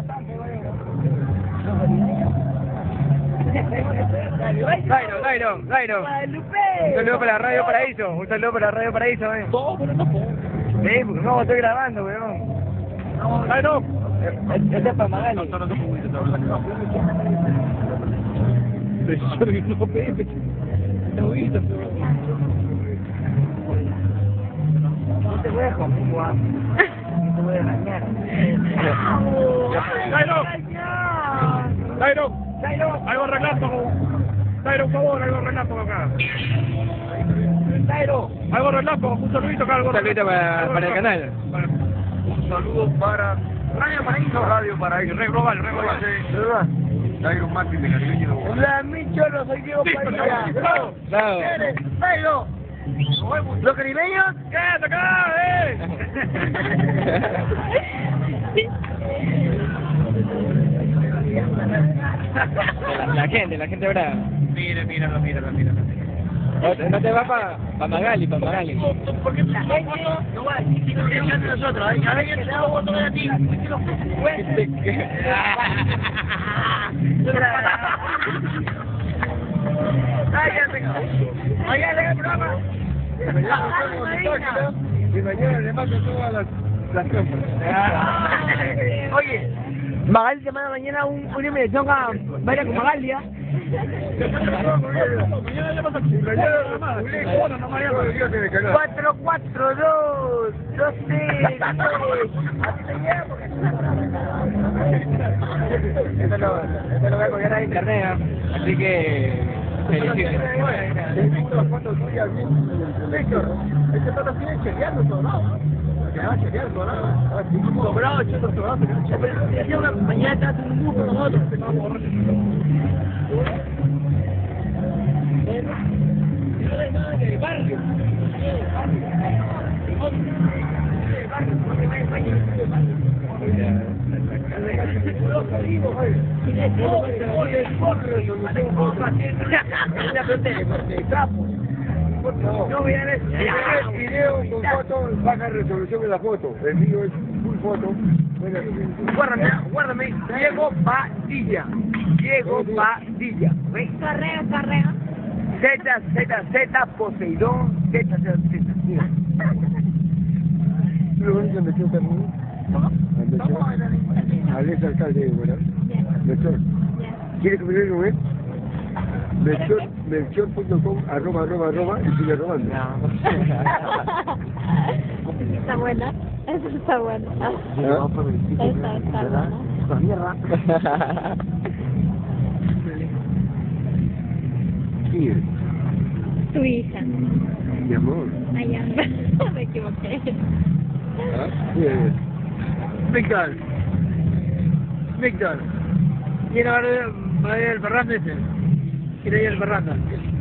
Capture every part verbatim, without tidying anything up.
Dairo, Dairo, Dairo. Un saludo para Radio Paraíso, un saludo para Radio Paraíso, eh. Sí, porque no, estoy grabando, weón. Dairo. Este es para Magali. No te voy a conjugar, no te voy a dañar. Dairo, Dairo, Dairo, algo relámpago. Dairo, por favor, algo relámpago acá. Dairo. Algo relámpago, un saludito acá, algo Un saludito para, para el canal. Un saludo para Radio Paraíso, Radio Paraíso, Red Global, Red Global. Dairo Martín de Caribeño. Hola, mi cholo, soy Diego Padilla. Bravo. Bravo. Dairo. ¿Los caribeños? ¡Quédate acá, eh! La, la gente, la gente brava. Mira, mira, mira, mira. No, no te vas para pa Magali, para Magali. Porque la gente no va a decir que no de nosotros. A ver, que te hago voto de ti. Mañana en el programa. Y mañana le mando todas las, las cámaras. Oye, Magali te manda mañana un, un email, toca baila con Magali, ¿ah? Cuatro, cuatro, dos, dos, seis, Esto lo, esto lo voy a colgar a internet, ¿eh? Así que felicito. Víctor, este pato sigue chequeando todo, ¿no? Que va a chequear todo, ¿no? Sobrado, cheto, sobrado. Pero una mañana está haciendo un grupo con nosotros. Barrio. No, mira, el video con foto, baja resolución en la foto. El mío es full foto. Guárdame, guárdame. Diego Padilla. Diego Padilla. Correo, correo. Z, Z, Z, Poseidón, Z, Z, Z. Mira. ¿Lo bonito me quedó también? ¿Cómo? ¿Cómo? Al ex alcalde, ¿verdad? Melchor. ¿Quiere que me diga un él? Melchor, melchor punto com, arroba, arroba, arroba, y sigue robando. Está buena. Eso está bueno. ¿Ah? Esa está buena. La mierda. ¿Quién es? Tu hija. Mi amor. Ay, ya. Me equivoqué. ¿Ah? ¿Quién es? Víctor. Víctor. ¿Quién va a ver el Ferrando ese? ¿Quién es el Ferrando?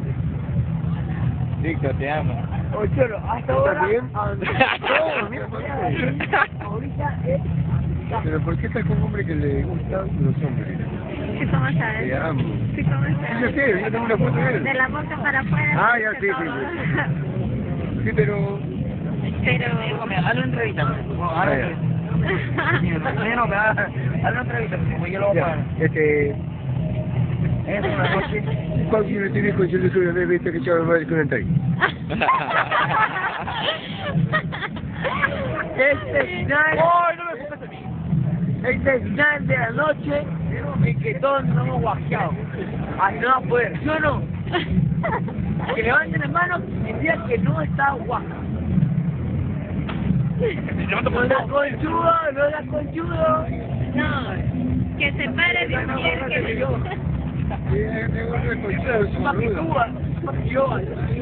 Víctor, te amo. Oye, Cholo, hasta ahora... ¿Estás bien? a donde- No, mira, ahorita es... ¿Pero por qué está con un hombre que le gustan los hombres? ¿Sí, cómo Te sabes? amo. Sí, cómo Sí, yo sabes? sé, yo tengo una foto de él. De la boca para afuera. Ah, ya, sí, sí, sí. Sí, pero... Pero... Hazle una entrevista. No, hazle una entrevista. No, no, hazle una entrevista, como yo lo voy a pagar. Este... Es una noche. ¿Cuál tiene tu hijo y yo le soy una vez que echaba el con el tren? Este final... ¡Ay, no me pongas a mí! Este final de la noche en que todos nos hemos guajeado. Así no va a poder, ¿sí o no? Que levanten las manos y digan que no está guaja. No da conchudo, no da conchudo. No, que se pare de un que... Sí, tengo una conchita, su Papi boluda. Cuba, papi yo.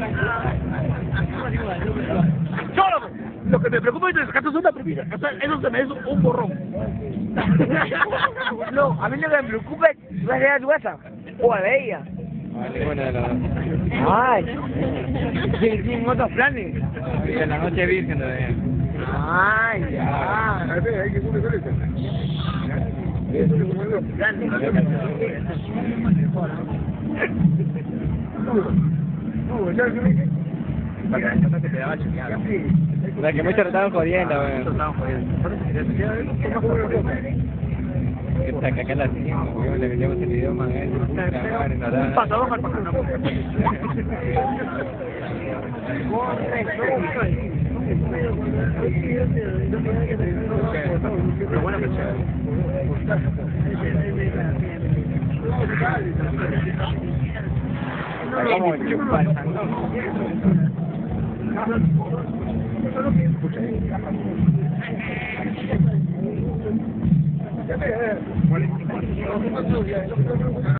¡Solo! Lo que me preocupa es que sacaste una primera. Eso se me hizo un borrón. No, a mí lo que me preocupa es si vas a llegar a tu casa o a la de ella. Ninguna de las dos. Ay, sí, tienen otros planes. En la noche virgen todavía. Ay, ya. A ver, hay que subir con eso. Eso es como loco. No, ya se ve. La que muchos estaban jodiendo, weón. Que saca acá la seguimos, weón, le metemos el idioma a él. Puta madre, no da. Pasador al pasador. Pero bueno que sea. Como chupar, ¿no? Escucha.